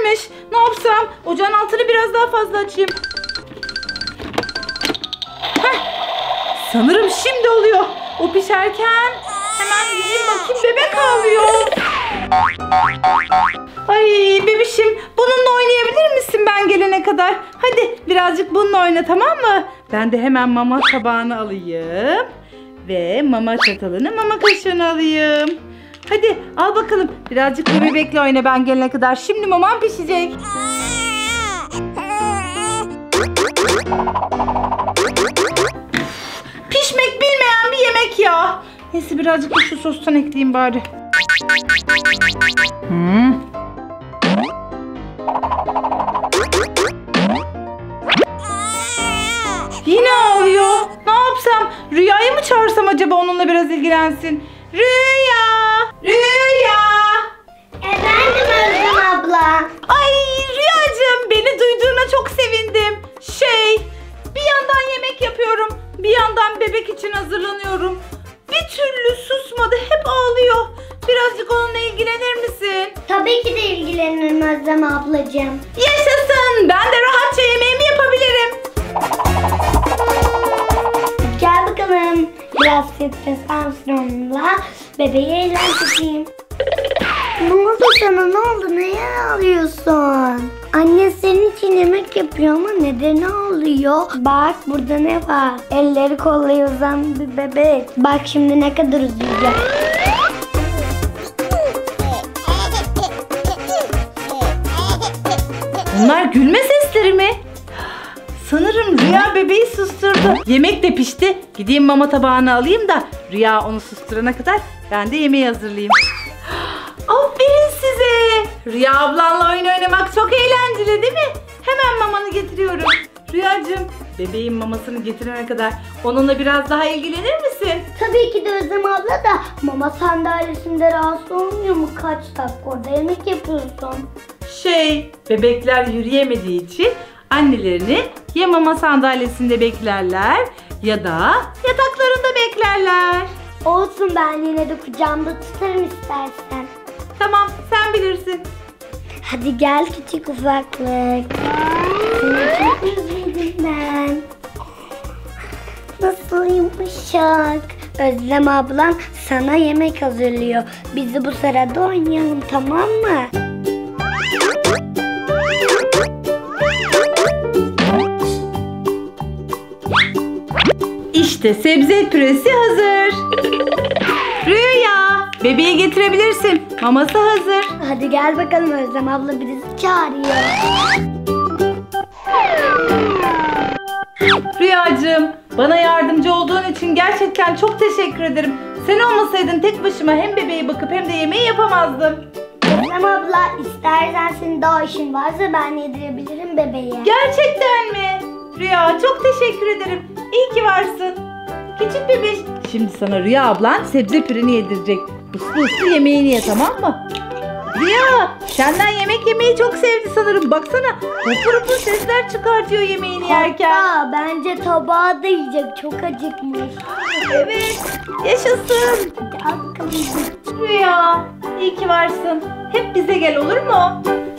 pişmemiş. Ne yapsam? Ocağın altını biraz daha fazla açayım. Heh. Sanırım şimdi oluyor. O pişerken hemen gideyim bakayım, bebek ağlıyor. Ay bebişim, bununla oynayabilir misin ben gelene kadar? Hadi birazcık bununla oyna, tamam mı? Ben de hemen mama tabağını alayım. Ve mama çatalını, mama kaşığını alayım. Hadi al bakalım. Birazcık bu bebekle oyna ben gelene kadar. Şimdi maman pişecek. Pişmek bilmeyen bir yemek ya. Neyse birazcık da şu sostan ekleyeyim bari. Yine ağlıyor. Ne yapsam? Rüyayı mı çağırsam acaba, onunla biraz ilgilensin? Rüya! Rüya! Efendim Özlem abla. Ay Rüyacığım, beni duyduğuna çok sevindim. Bir yandan yemek yapıyorum, bir yandan bebek için hazırlanıyorum. Bir türlü susmadı, hep ağlıyor. Birazcık onunla ilgilenir misin? Tabii ki de ilgilenirim Özlem ablacığım. Yaşasın! Ben de rahatça yemeğimi yapabilirim. Gel bakalım. Biraz stres Armstrong'la bebeği eğlendireyim. Ne oldu sana? Ne oldu? Neye ağlıyorsun? Anne senin için yemek yapıyor ama neden ağlıyor? Bak burada ne var? Elleri kolları uzan bir bebek. Bak şimdi ne kadar üzülecek. Bunlar gülme sesleri mi? Sanırım Rüya bebeği susturdu. Yemek de pişti. Gideyim mama tabağını alayım da Rüya onu susturana kadar ben de yemeği hazırlayayım. Aferin size. Rüya ablanla oyun oynamak çok eğlenceli değil mi? Hemen mamanı getiriyorum. Rüyacığım, bebeğin mamasını getirene kadar onunla biraz daha ilgilenir misin? Tabii ki de Özlem abla da mama sandalyesinde rahatsız olmuyor mu? Kaç dakika orada yemek yapıyorsun? Bebekler yürüyemediği için annelerini ya mama sandalyesinde beklerler ya da yataklarında beklerler. Olsun, ben yine de kucağımda tutarım istersen. Tamam, sen bilirsin. Hadi gel küçük ufaklık. Seni çok özledim ben. Nasıl yumuşak. Özlem ablam sana yemek hazırlıyor. Bizi bu sırada oynayalım, tamam mı? İşte sebze püresi hazır. Rüya, bebeği getirebilirsin. Maması hazır. Hadi gel bakalım, Özlem abla bizi çağırıyor. Rüyacığım, bana yardımcı olduğun için gerçekten çok teşekkür ederim. Sen olmasaydın tek başıma hem bebeğe bakıp hem de yemeği yapamazdım. Özlem abla, istersen senin daha işin varsa ben yedirebilirim bebeğe. Gerçekten mi? Rüya, çok teşekkür ederim. İyi ki varsın. Küçük bebeş, şimdi sana Rüya ablan sebze püreni yedirecek. Uslu uslu yemeğini ye, tamam mı? Rüya, senden yemek yemeyi çok sevdi sanırım. Baksana, hopur hopur sesler çıkartıyor yemeğini yerken. Hatta bence tabağı da yiyecek, çok acıkmış. Evet, yaşasın. Hadi al bakalım. Rüya, iyi ki varsın. Hep bize gel, olur mu?